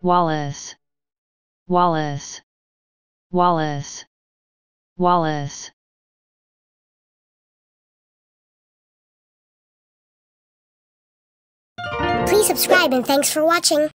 Wallace, Wallace, Wallace, Wallace. Please subscribe and thanks for watching.